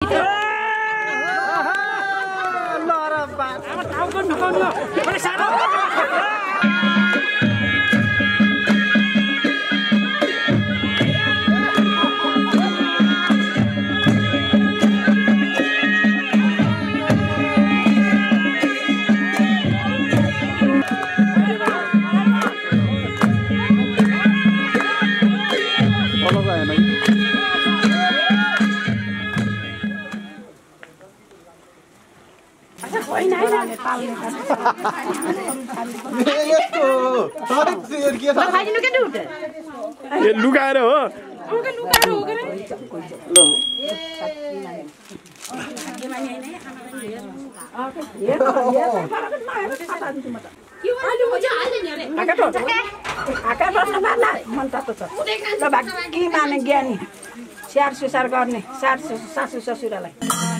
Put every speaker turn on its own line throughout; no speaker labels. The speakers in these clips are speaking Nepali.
लुकाएर हो
ज्ञानी स्याहार सुसार गर्ने सासू ससुरालाई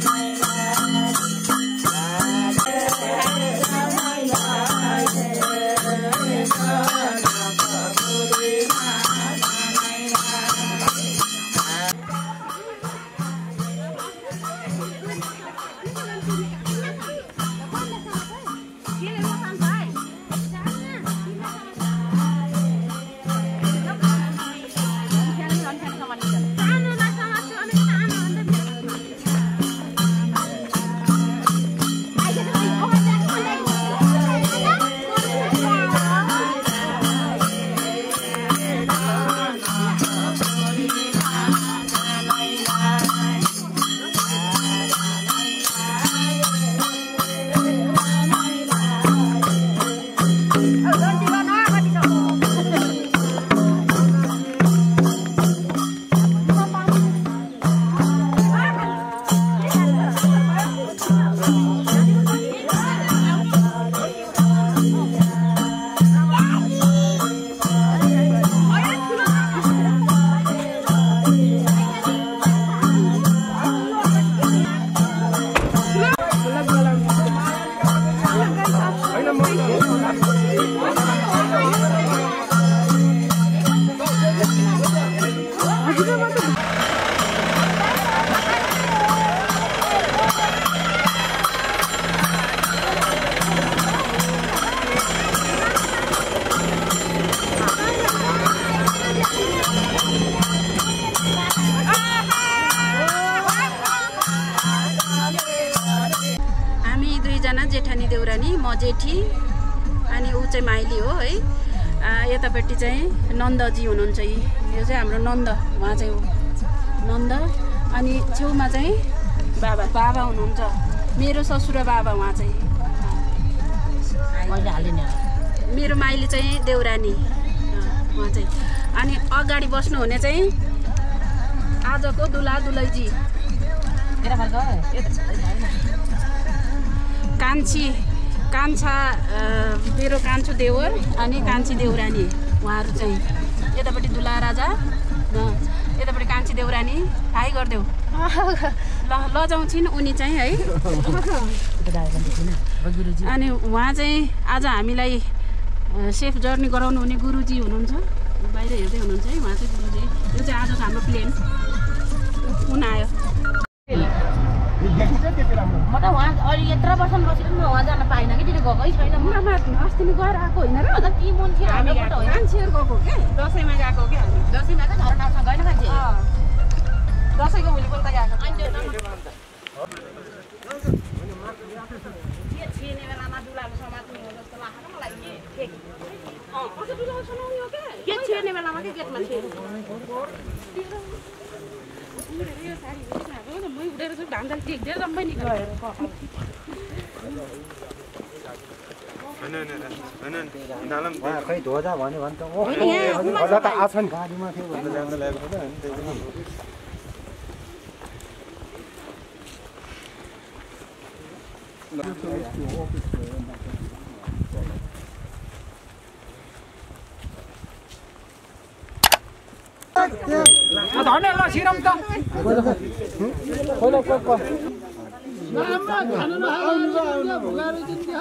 जेठानी देउरानी म जेठी अनि ऊ चाहिँ माइली हो है। यतापट्टि चाहिँ नन्दजी हुनुहुन्छ। यो चाहिँ हाम्रो नन्द, उहाँ चाहिँ हो नन्द। अनि छेउमा चाहिँ बाबा हुनुहुन्छ, मेरो ससुरा बाबा उहाँ चाहिँ। मेरो माइली चाहिँ देउरानी उहाँ चाहिँ। अनि अगाडि बस्नुहुने चाहिँ आजको दुला दुलैजी कान्छा मेरो कान्छो देवर अनि कान्छी देउरानी उहाँहरू चाहिँ। यतापट्टि दुला राजा, यतापट्टि कान्छी देउरानी। हाई गरिदेऊ ल, लजाउँछिन् उनी चाहिँ है। अनि उहाँ चाहिँ आज हामीलाई सेफ जर्नी गराउनु हुने गुरुजी हुनुहुन्छ, बाहिर हेर्दै हुनुहुन्छ है। उहाँ चाहिँ गुरुजी। यो चाहिँ आजको हाम्रो प्लेन कुन आयो। म त उहाँ अहिले यत्रो वर्षमा बसेर म उहाँ जान पाइनँ कि, त्यसले गएकै छैन। मुनामा अस्ति नै गएर आएको होइन र? अन्त ती मुन्थ्यो हामी मान्छेहरू गएको क्या, दसैँमा गएको क्या हामी। दसैँमा त झरनासँग गएन मान्छे, दसैँको भोलि पल्ट गएको। छिर्ने बेलामा दुलाहरू समात्ने हो जस्तो लाग्छ मलाई। दुलाहरू समाउने हो क्या, के छिर्ने बेलामा के गेटमा छिर्नु। मै उडेर चाहिँ धान टेक्दै जम्मै निकाल्यो।
खै धोजा भन्यो भने त धोजा त आछ नि गाडीमा थियो भनेर जान लागेको त अनि त्यही पनि
धर्ने ल सिरम त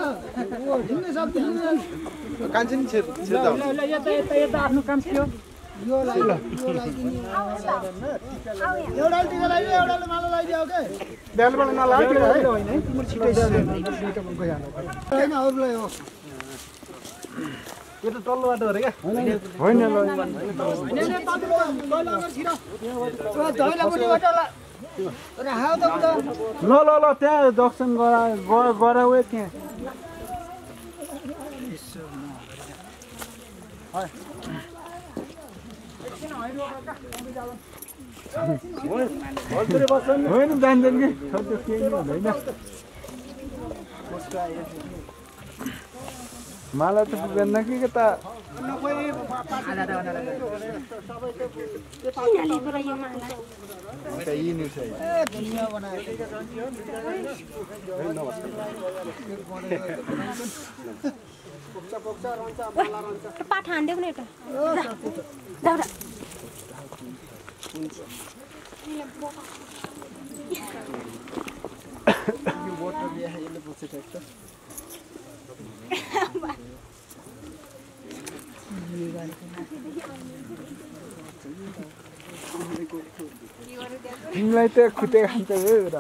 कान्छी नि छिर्दा
यता आफ्नो काम थियो।
बेलबल नलाग्यो है यो त तल्लो बाटो अरे क्या होइन ल ल ल त्यहाँ दर्शन गराऊ त्यहाँ होइन जान्छन् कि केही हुँदैन मलाई त पुग्दैन कि त
पाठ हान्देऊ न एउटा
तिमीलाई त खुट्टे खान्छ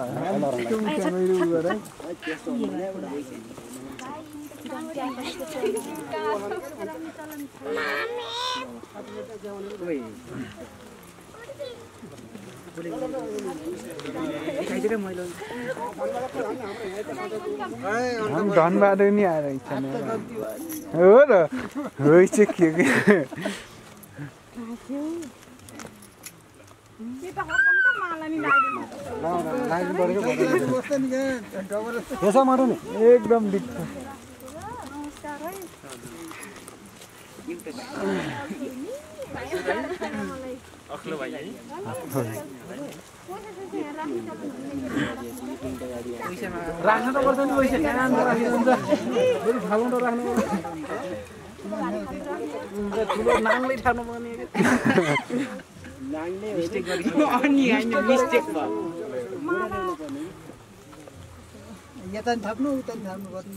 धनबाद नि आएर इच्छा हो र हो चाहिँ के एकदम दिक्क राख्नु त पर्छ नि पैसा कहाँ राखिन्छ फेरि फाल्नु त राख्नु ठुलो नाङ्लै ठाड्नु पर्ने मिस्टेक गरेको अनि हैन मिस्टेक भयो यता नि थाप्नु उता नि थाप्नु गर्नु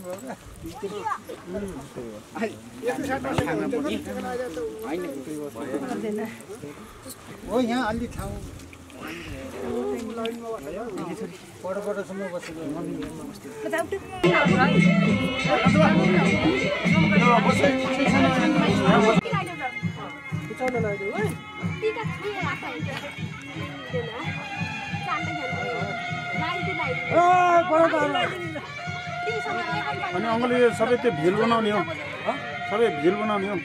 भयो हो यहाँ अलि ठाउँ पटसम्म बसेको अनि अङ्कलले सबै त्यो भिल बनाउने हो सबै भिल बनाउने हो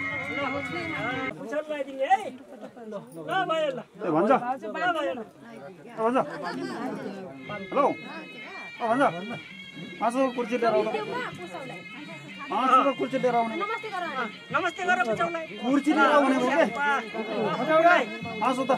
भन्छ भन्छ हेलो भन्छ मासु कुर्सी लिएर आउनु कुर्सी लिएर आउने कुर्सी लिएर आउने हो मासु त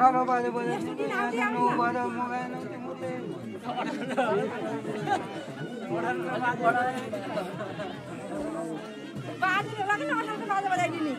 18 बजे बजे 9 बजे मोबाइल
बाजे लगे ना 18 बजे बजाइदिने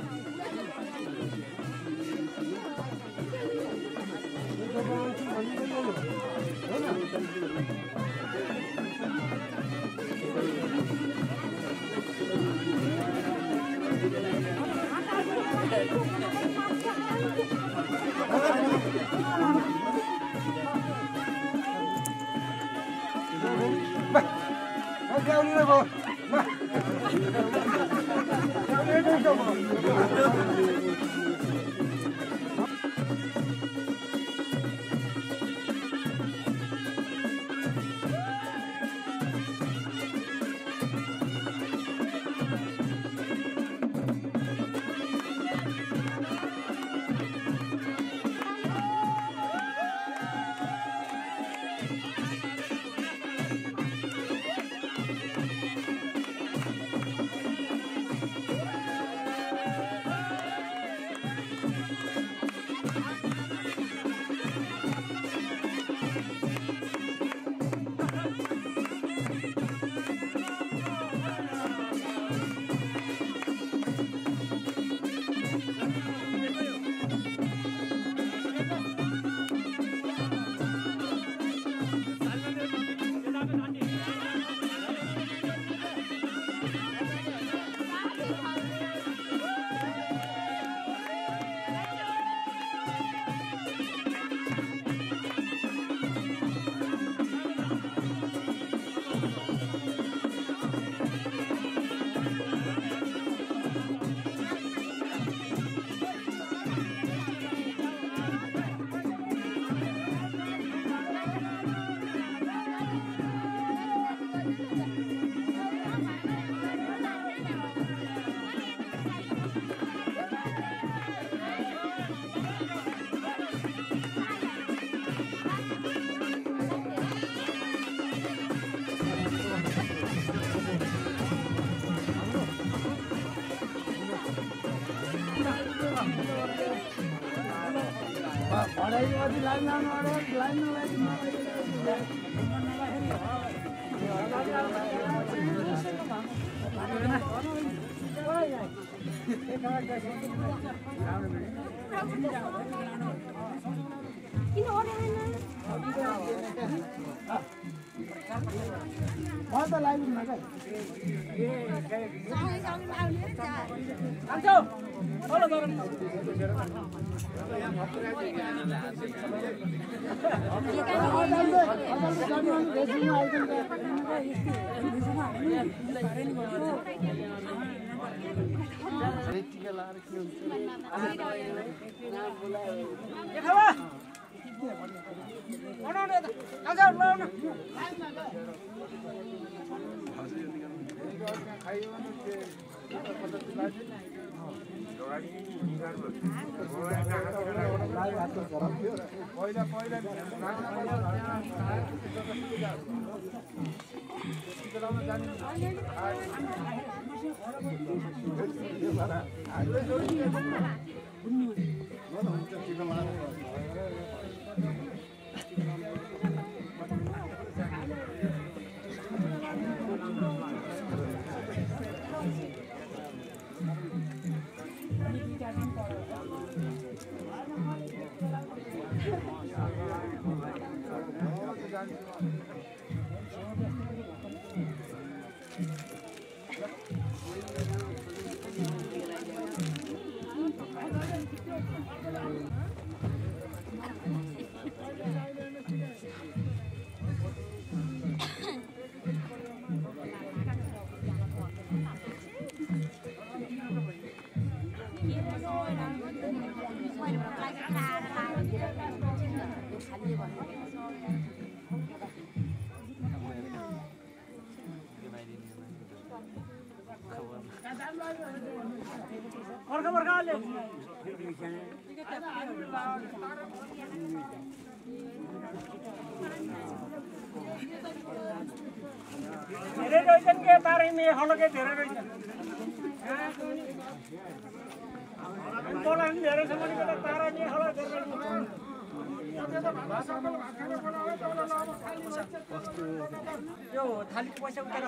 यो थालीको पैसा उठाएर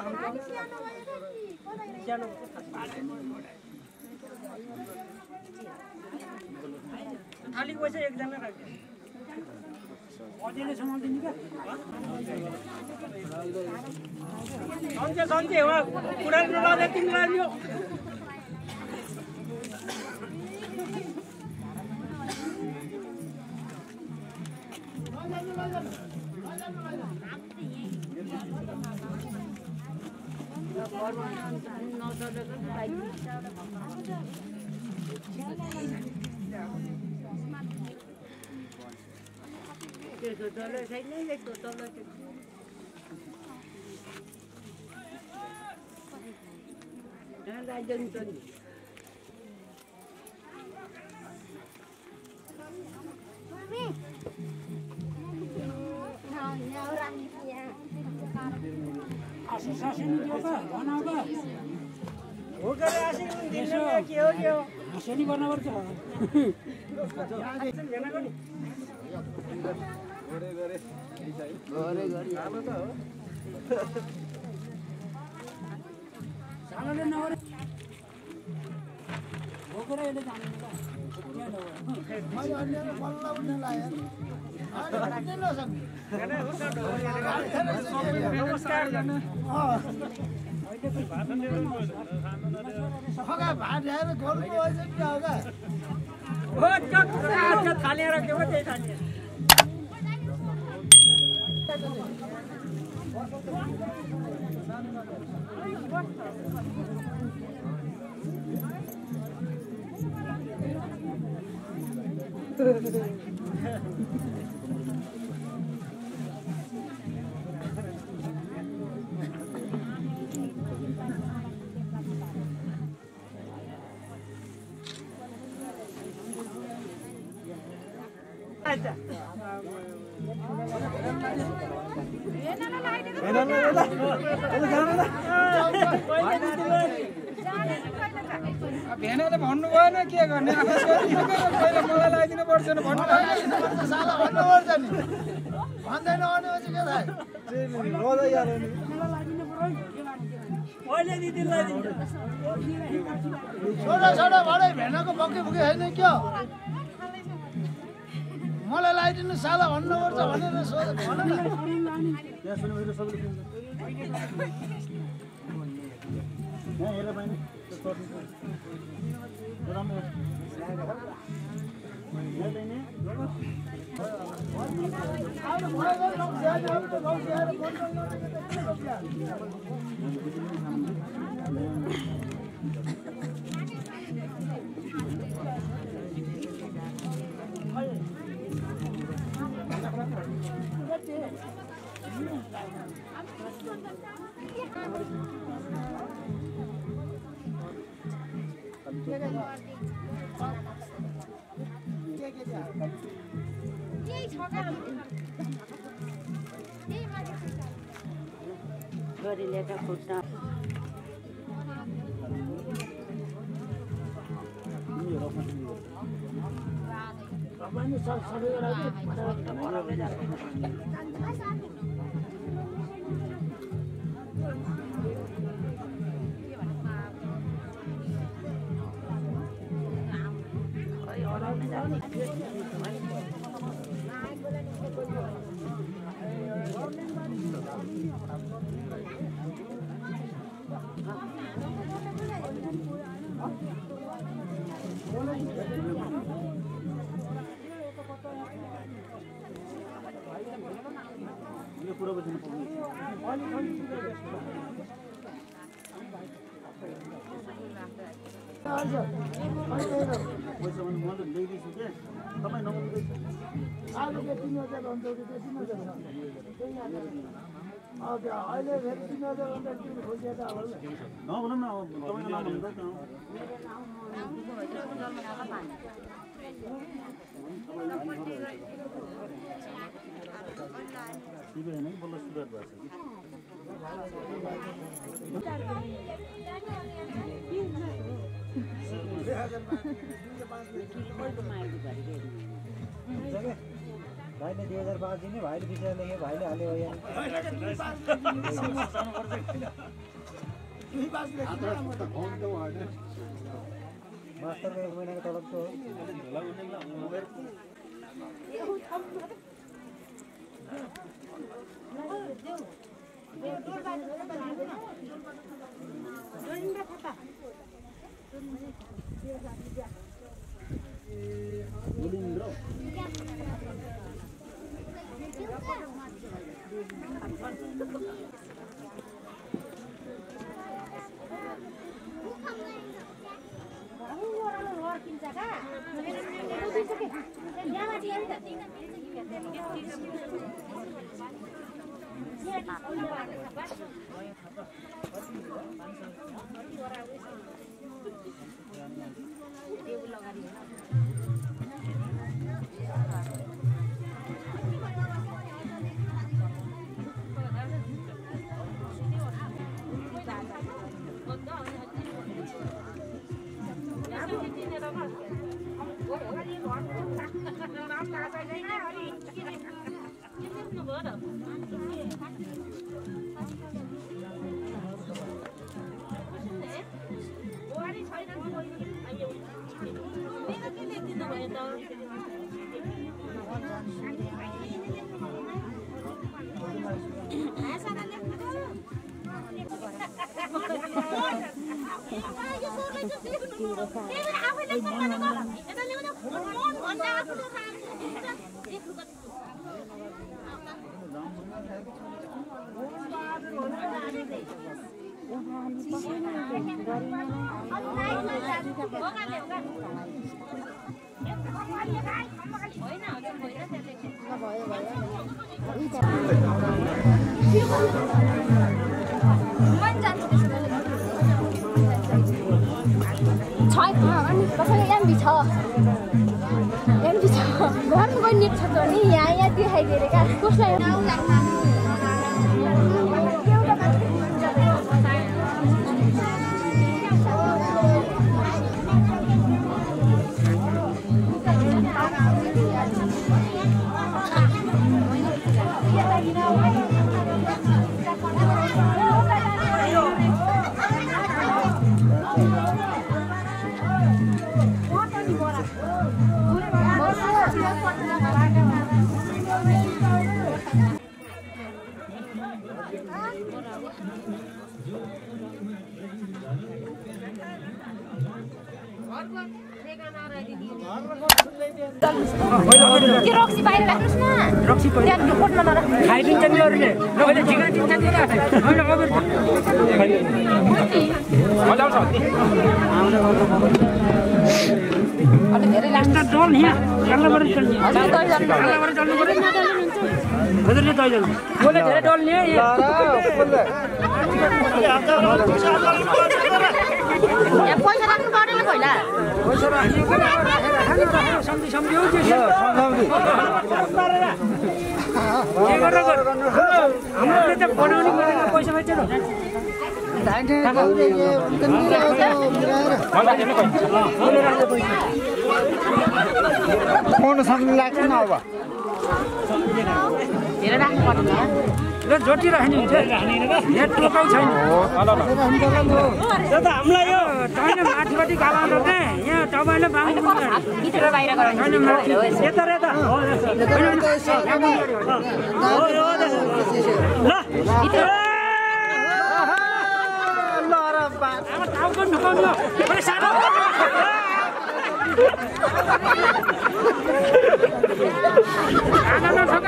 थालीको पैसा एकजना राख्यो अझैले समाउँदैन क्या सन्चै हो पुरानो लाँदा तिमीलाई यो भेनाले भन्नु भएन के गर्ने पहिला मलाई लगाइदिनु पर्छ भन्नु
साला भन्नुपर्छ नि भन्दैन भनेपछि के थाहा रोदै यार
अहिले दिदीलाई
छोडा छोडा भाडै भेनाको बक्के बुके छैन क्या मलाई लगाइदिनु साला भन्नुपर्छ भनेर सोध भन न त्यहाँ सुन्नु मेरो सबैले यहाँ हेर बहिनी राम्रो
गरिलेका खुट्टा
भाइले 2005 दिने भाइले विषय लेखे भाइले हाल्यो यहाँ मास्टरको 1 महिनाको तलब छ
घरमा गई नेट छ त नि यहाँ देखाइदिएर का कसलाई रक्सी बाहिर राख्नुस् न रक्सी त्यहाँ कोट्न नराख
खाइदिन्छ नि अरूले नभए झिक्रा दिन्छ नि होइन अबेर अलि धेरै लास्ट डल यहाँ जङ्गलबाट चल्ने जङ्गलबाट चल्नु पर्यो हजुरले तै जानु बोले धेरै डल नि
यहाँ पैसा राख्नु पर्दैन पहिला
पैसा राख्नु सम्झि सम्झियो के गरेर हामीले त बनाउने गरेर पैसा भेट्छ
फोन सम्झिनु लाग्छ न अब
धेरै राख्नु पर्दैन
र जोटी राख्ने हुन्छ यहाँ टोकाइ छैन त्यो त हामीलाई यो तपाईले माथिपट्टि गालाउनु के यहाँ तपाईले बाङ्गु
भित्र बाहिर गराउनु
यता र यता ल भित्र ल र अब टाउको नुकाउनु बडे सानो आना ठोका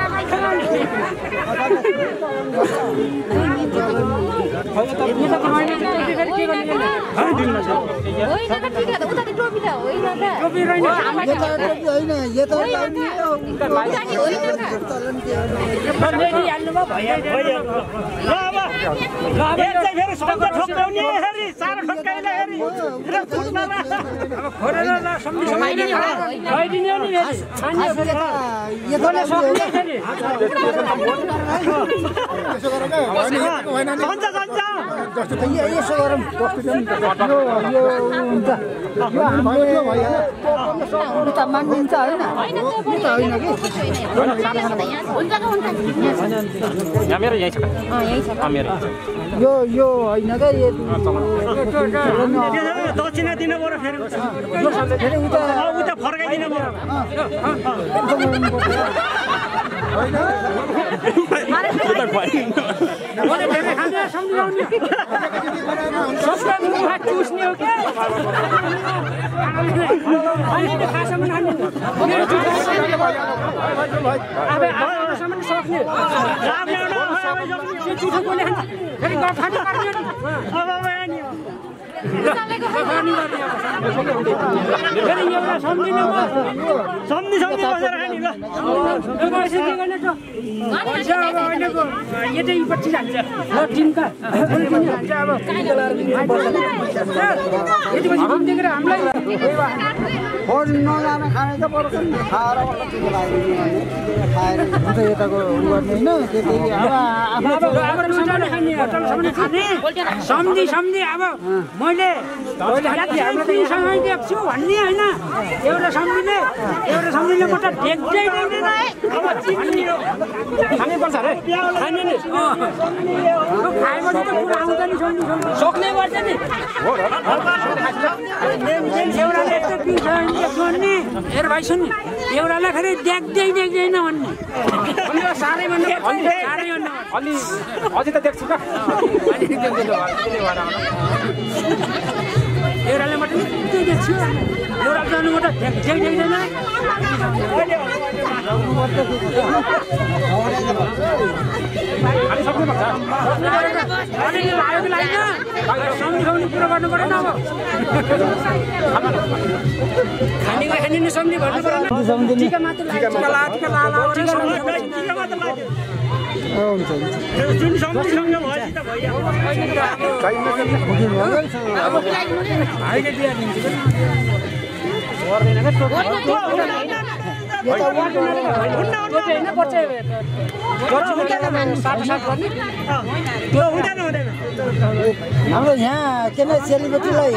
यसो गरौँ
त मान्नुहुन्छ होइन यो होइन क्या
दक्षिणा दिनु पर्यो फेरि उता फर्काइदिनु पर्यो चुस्ने हो क्या सम्झी अब मैले देख्छु भन्ने होइन एउटा सम्झीले म त देख्दै देख्दैन खानुपर्छ अरे खाने नि खाएपछि त पुरा आउँछ नि सक्ने गर्छ नि एउटाले यस्तो पिउँछ भन्ने हेर भाइ सुन् एउटालाई फेरि देख्दै देख्दैन भन्ने साह्रै भन्नु अलि अझै त देख्छु क्या एउटाले मात्रै देख्छु एउटा जानु मात्रै देख्दै देख्दैन सम्झाउने कुरो गर्नु परेन अब खाने सम्झी भन्नु परेन टिका मात्र
हाम्रो यहाँ के न सेलिब्रेटीलाई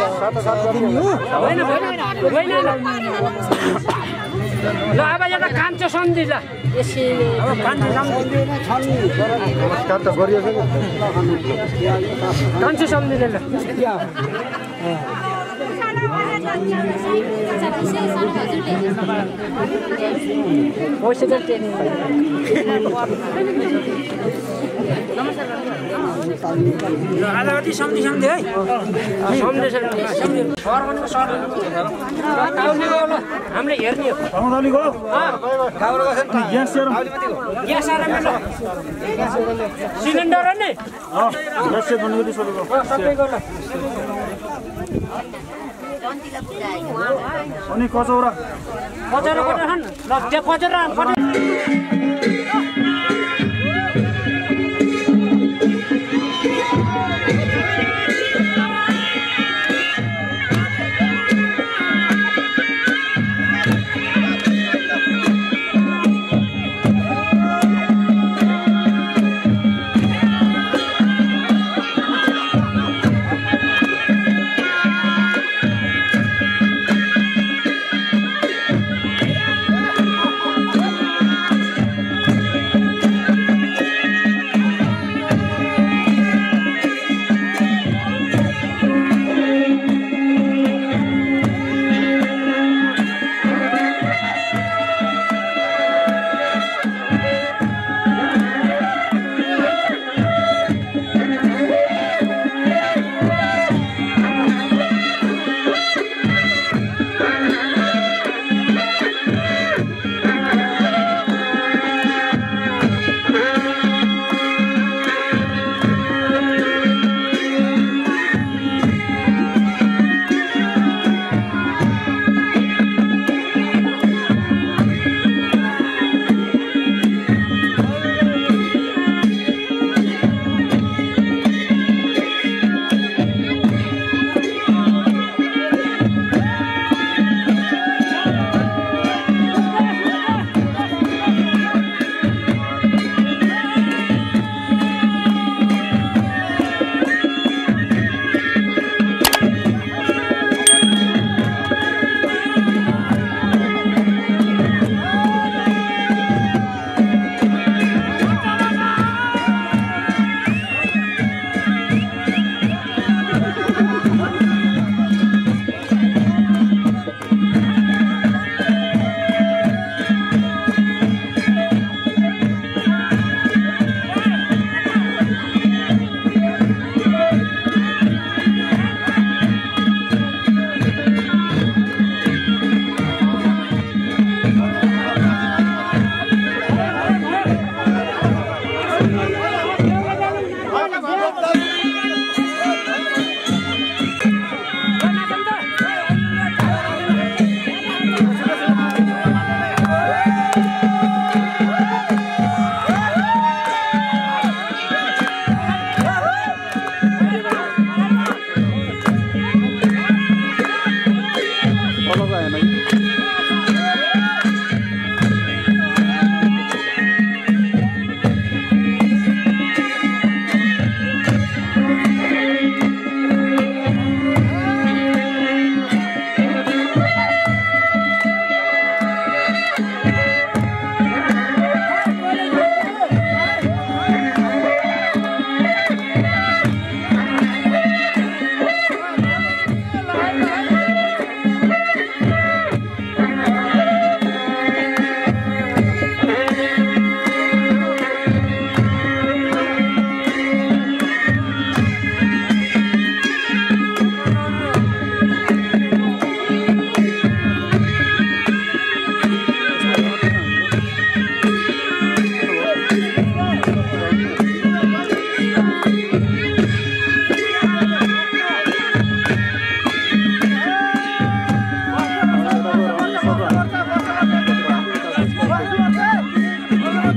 ल अब एउटा कान्छो सम्झी ल कान्छो सम्झीले ल आधावती सम्झी है हामीले हेर्ने सिलिन्डर नि
अनि कचौरा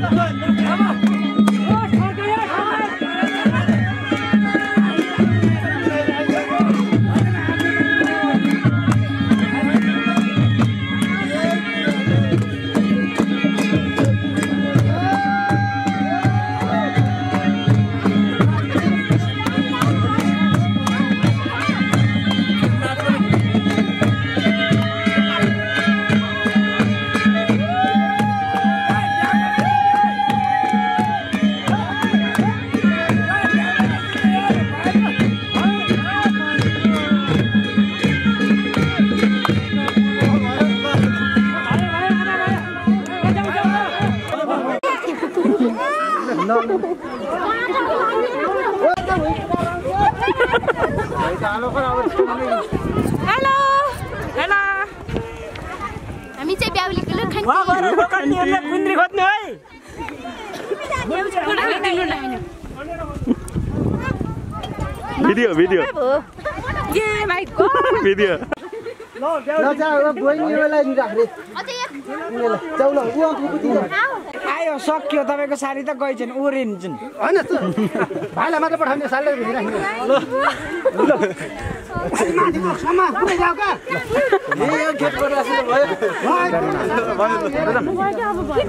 हेलो हेलो हामी चाहिँ ब्याउलीको लु खान्छ
वहाँ गएर दोकाननीहरुले कुन्द्री खोज्ने है
भिडियो भिडियो
ये माय गॉड
भिडियो
ल जा बहिनीलाई नि राख्रे
अझै एक
जाऊ ल उ पुति
आयो सक्यो तपाईको साडी त गइछन् ओरिन्छन्
हैन भाइलाई मात्र पठाउने सालले राख्ने ल समा कुनै जाऊ का ए गेट गरेर आछौ भयो